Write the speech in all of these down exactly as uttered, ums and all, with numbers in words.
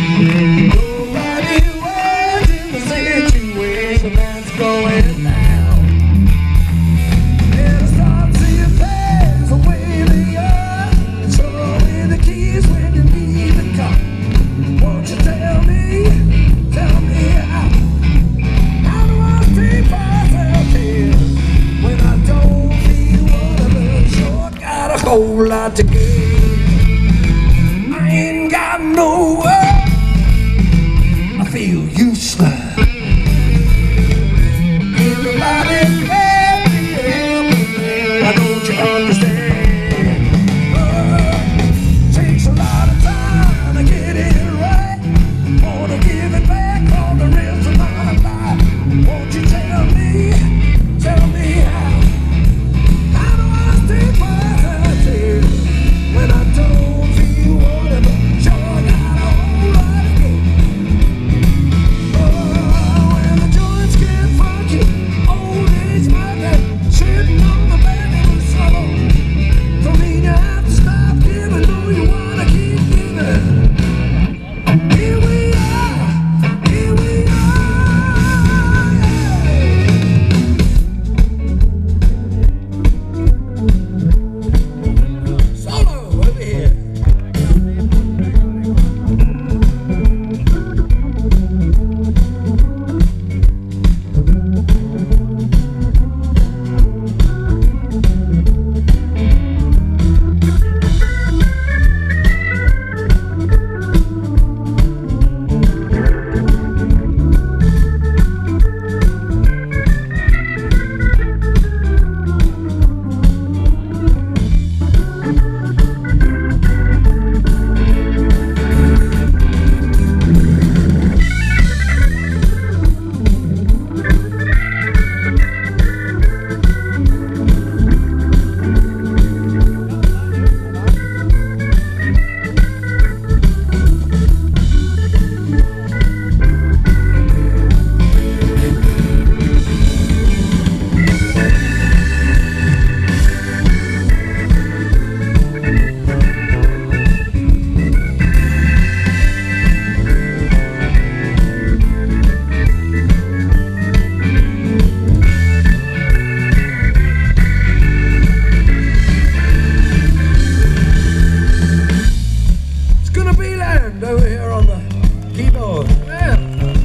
Nobody was in the situation that's going down. And I start seeing things the way they are. Show me the keys when you need the car. Won't you tell me, tell me how? How do I stay myself here when I don't feel one of them? Sure got a whole lot to give. I ain't got no words. I feel useless. Everybody help me, help me. Why don't you understand? Uh, takes a lot of time to get it right. Wanna give it back on the rest of my life. Won't you tell me, tell me how? How do I stay myself here when I don't feel whatever? Sure got a whole lot to go. Oh, when the joints get funky, old age my day, sitting on the bed in the summer. Don't mean you have to stop giving, no, you wanna keep giving. Here we are, here we are, yeah. Solo over here. Over here on the keyboard. Yeah.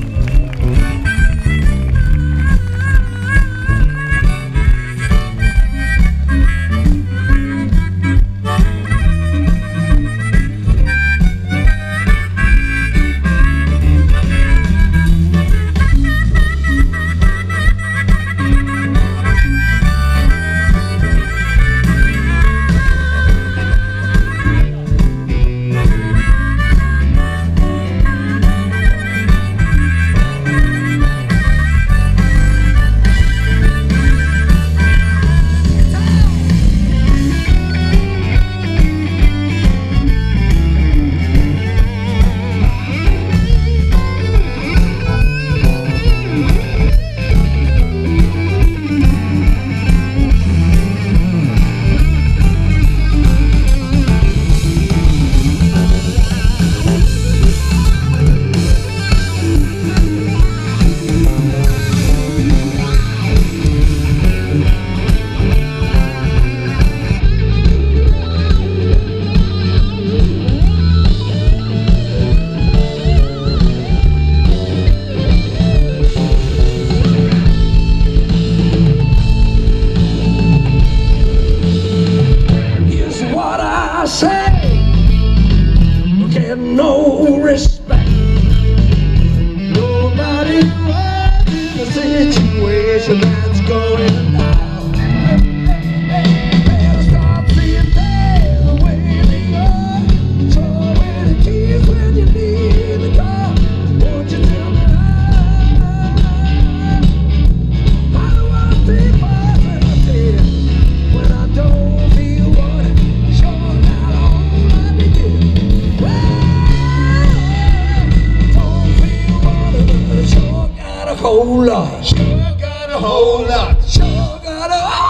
Get no respect. Nobody was in the situation that's going down. Better stop seeing things the way they are. Show me the keys when you need the car. Won't you tell me how? How do I take myself here when I don't feel what? Sure got all I need. Sure got a whole lot. Sure got a whole lot. Sure got a